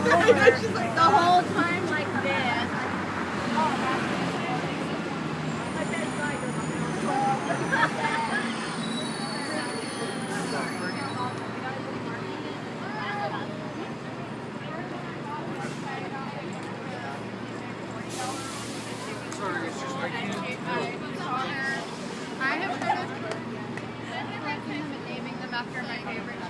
She's like the whole time like this. Sorry, it's just I can't. I have heard of collecting them and naming them after my favorite